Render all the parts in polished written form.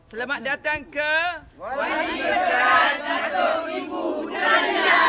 Selamat datang ke Wadi Berkat Datuk Ibu Dania.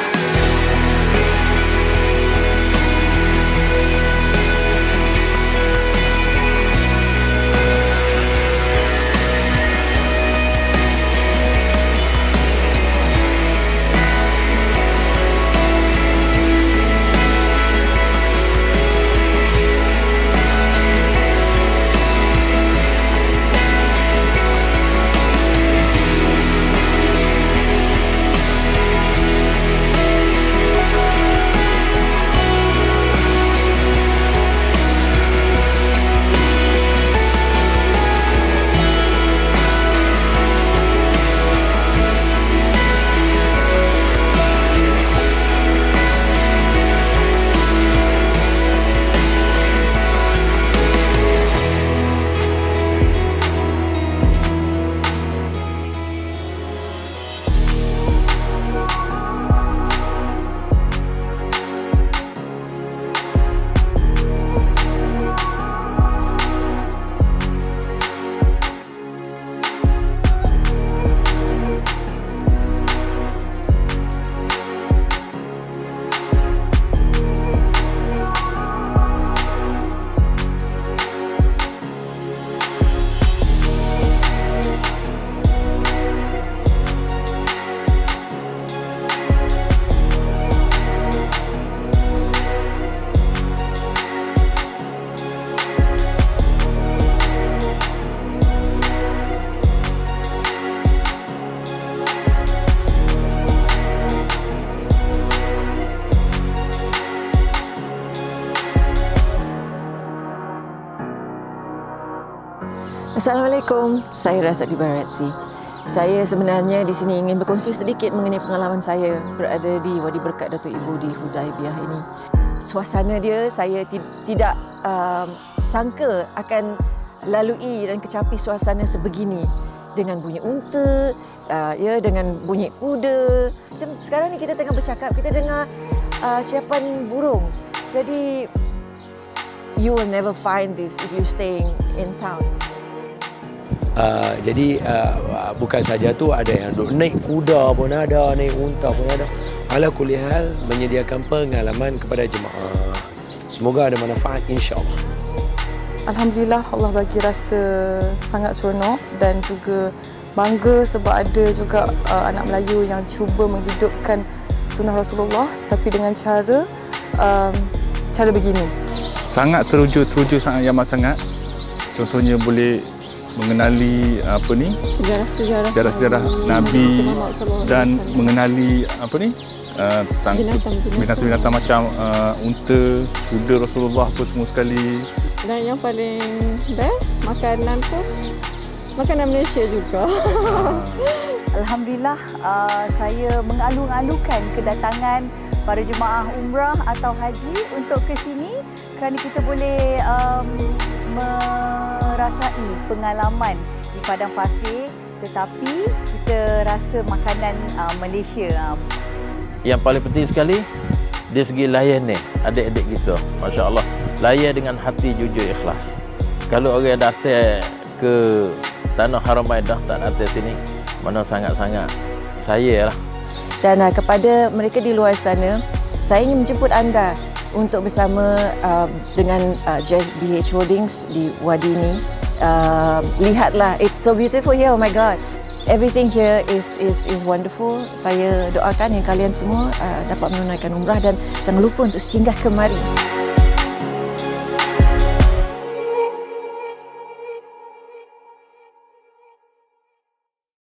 Assalamualaikum, saya Razak Dibaratsi. Saya sebenarnya di sini ingin berkongsi sedikit mengenai pengalaman saya berada di Wadi Berkat Datuk Ibu di Hudaibiyah ini. Suasana dia saya tidak sangka akan lalui dan kecapi suasana sebegini dengan bunyi unta, dengan bunyi kuda. Macam sekarang ni kita tengah bercakap, kita dengar ciapan burung. Jadi you will never find this if you staying in town. Jadi bukan saja tu, ada yang duk naik kuda pun ada, naik unta pun ada. Ala kulli hal menyediakan pengalaman kepada jemaah. Semoga ada manfaat, insya-Allah. Alhamdulillah, Allah bagi rasa sangat seronok dan juga bangga sebab ada juga anak Melayu yang cuba menghidupkan sunnah Rasulullah tapi dengan cara begini. Sangat teruja sangat amat sangat. Contohnya boleh mengenali sejarah-sejarah Nabi dan mengenali tentang binatang-binatang macam unta, kuda Rasulullah pun semua sekali. Dan yang paling best, makanan pun makanan Malaysia juga. Alhamdulillah, saya mengalu-alukan kedatangan para jemaah umrah atau haji untuk ke sini kerana kita boleh merasai pengalaman di padang pasir tetapi kita rasa makanan Malaysia. Yang paling penting sekali dari segi layan ni, adik-adik kita, masya-Allah, layan dengan hati jujur ikhlas. Kalau orang datang ke Tanah Haramain dah tak datang sini, mana sangat-sangat saya lah. Dan kepada mereka di luar sana, saya ingin menjemput anda untuk bersama dengan Jazz BH Holdings di Wadi ini. Lihatlah, it's so beautiful here. Oh my God, everything here is wonderful. Saya doakan yang kalian semua dapat menunaikan umrah dan jangan lupa untuk singgah kemari.